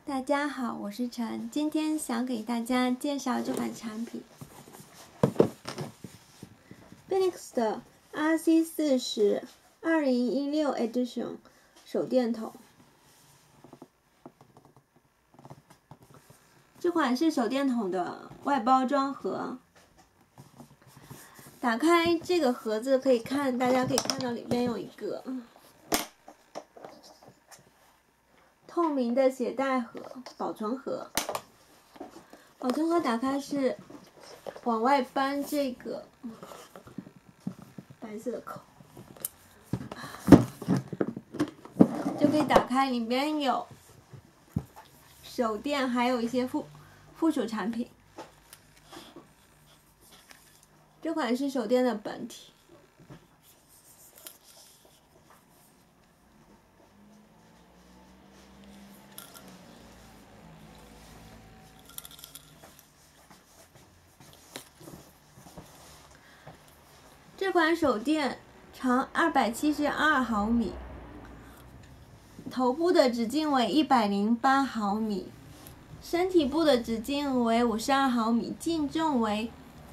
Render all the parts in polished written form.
大家好，我是陈，今天想给大家介绍这款产品 ，Benix 的 RC40 2016 Edition 手电筒。这款是手电筒的外包装盒。打开这个盒子，大家可以看到里面有一个透明的携带盒、保存盒。保存盒打开是往外搬这个白色的口，就可以打开，里面有手电，还有一些附属产品。这款是手电的本体。这款手电长272毫米，头部的直径为108毫米，身体部的直径为52毫米，净重为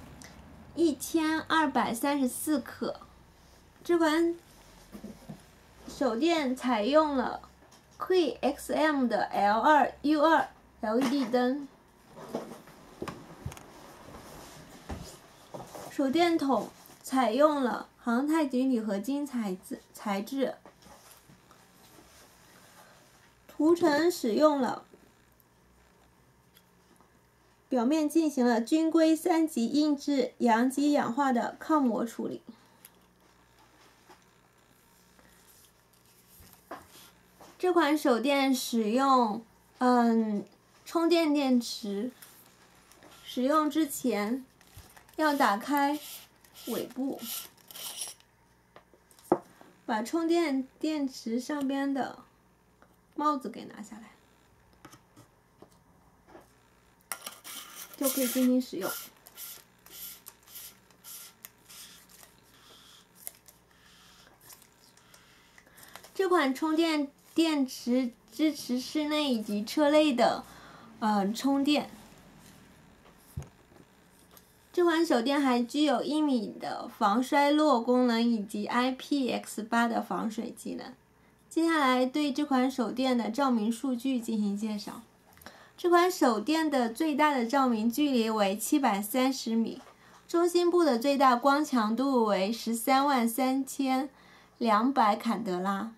1234克。这款手电采用了 QXM 的 L2U2 LED 灯。手电筒采用了航太级铝合金材质，涂层使用了表面进行了军规3级硬质阳极氧化的抗磨处理。这款手电使用充电电池，使用之前要打开尾部，把充电电池上边的帽子给拿下来，就可以进行使用。这款充电电池支持室内以及车内的充电。这款手电还具有1米的防摔落功能以及 IPX8 的防水技能。接下来对这款手电的照明数据进行介绍。这款手电的最大的照明距离为730米，中心部的最大光强度为133200坎德拉。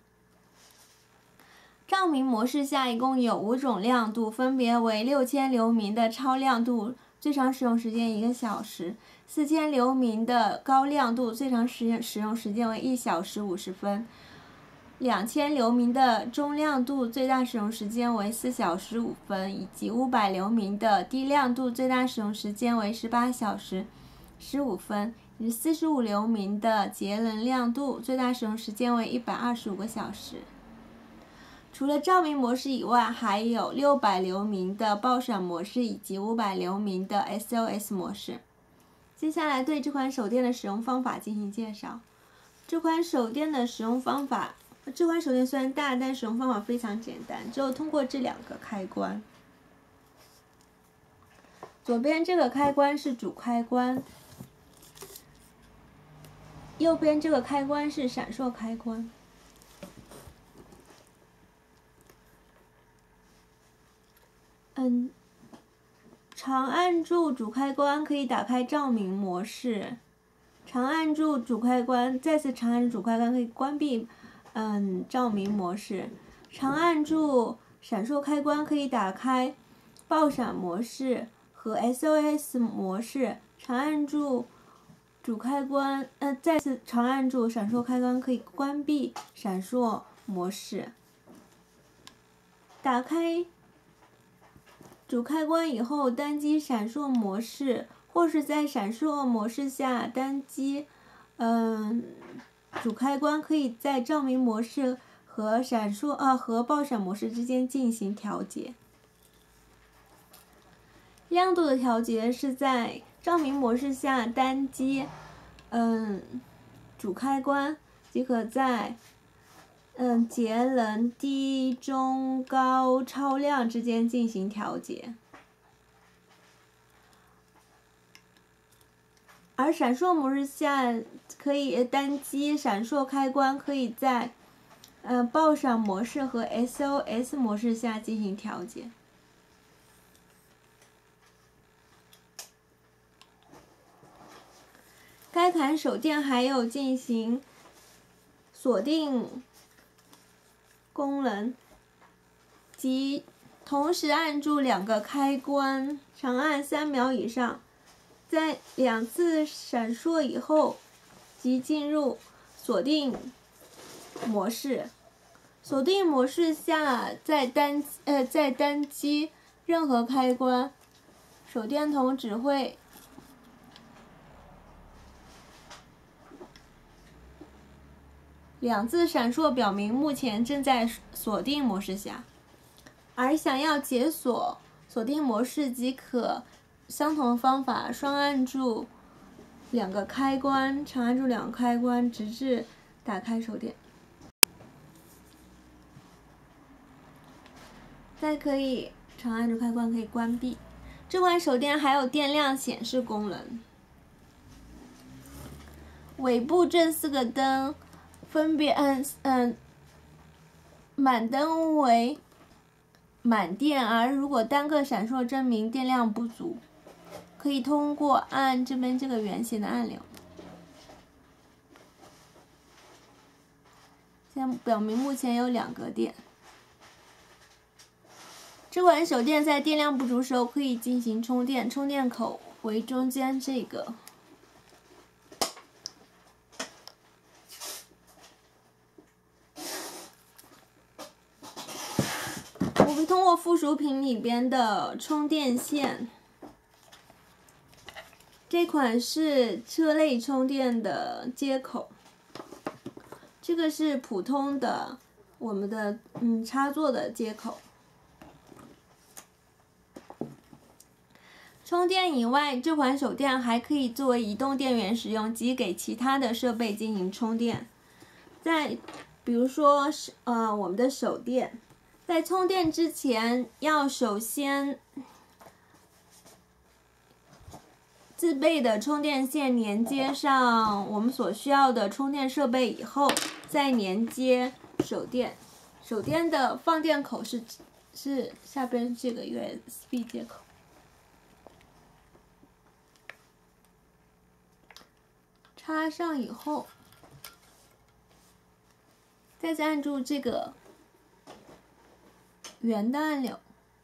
照明模式下一共有5种亮度，分别为6000流明的超亮度，最长使用时间1个小时；4000流明的高亮度，最长使用时间为1小时50分；2000流明的中亮度，最大使用时间为4小时5分；以及500流明的低亮度，最大使用时间为18小时15分；以及45流明的节能亮度，最大使用时间为125个小时。除了照明模式以外，还有600流明的爆闪模式以及500流明的 SOS 模式。接下来对这款手电的使用方法进行介绍。这款手电的使用方法，这款手电虽然大，但使用方法非常简单，只有通过这2个开关。左边这个开关是主开关，右边这个开关是闪烁开关。长按住主开关可以打开照明模式，长按住主开关，再次长按主开关可以关闭照明模式，长按住闪烁开关可以打开爆闪模式和 SOS 模式，长按住主开关再次长按住闪烁开关可以关闭闪烁模式。打开主开关以后，单击闪烁模式，或是在闪烁模式下单击主开关，可以在照明模式和和爆闪模式之间进行调节。亮度的调节是在照明模式下单击主开关，即可在节能、低、中、高、超亮之间进行调节。而闪烁模式下，可以单击闪烁开关，可以在爆闪模式和 SOS 模式下进行调节。该款手电还有进行锁定功能，即同时按住2个开关，长按3秒以上，在2次闪烁以后即进入锁定模式。锁定模式下，再单击任何开关，手电筒只会2次闪烁，表明目前正在锁定模式下。而想要解锁锁定模式，即可相同方法双按住2个开关，长按住2个开关，直至打开手电。再可以长按住开关可以关闭。这款手电还有电量显示功能。尾部这4个灯分别满灯为满电，而如果单个闪烁证明电量不足，可以通过按这边这个圆形的按钮，现在表明目前有2个电。这款手电在电量不足时候可以进行充电，充电口为中间这个。我会通过附属品里边的充电线，这款是车内充电的接口，这个是普通的我们的插座的接口。充电以外，这款手电还可以作为移动电源使用，即给其他的设备进行充电。比如说我们的手电，在充电之前要首先自备的充电线连接上我们所需要的充电设备以后，再连接手电。手电的放电口是下边这个 USB 接口。插上以后，再按住这个圆的按钮，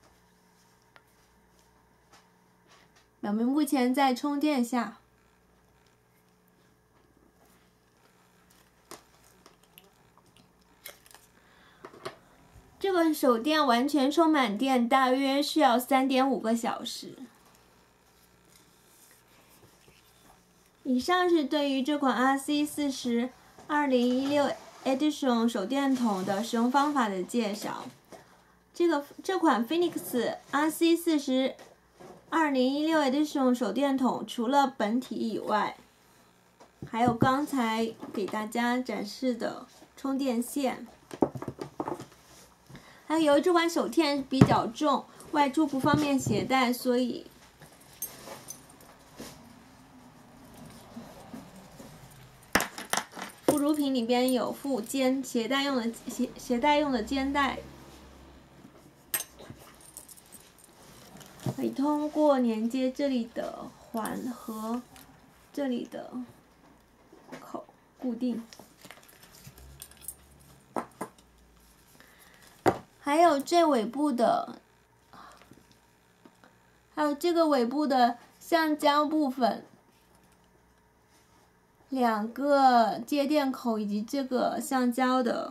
表明目前在充电下。这个手电完全充满电大约需要3.5个小时。以上是对于这款 RC40 2016 Edition 手电筒的使用方法的介绍。这款 Phoenix RC40 2016 Edition 手电筒除了本体以外，还有刚才给大家展示的充电线。还有由于这款手电比较重，外出不方便携带，所以附属品里边有附携带用的肩带，可以通过连接这里的环和这里的口固定。还有这尾部的，还有这个尾部的橡胶部分，2个接电口以及这个橡胶的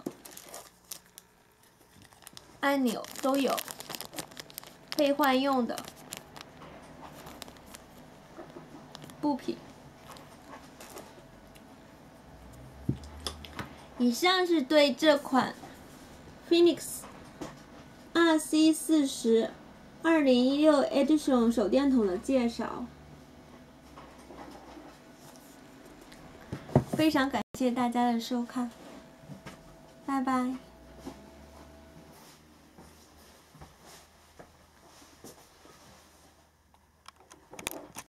按钮都有配换用的部品。以上是对这款 Phoenix RC40 2016 Edition 手电筒的介绍。非常感谢大家的收看。 拜拜。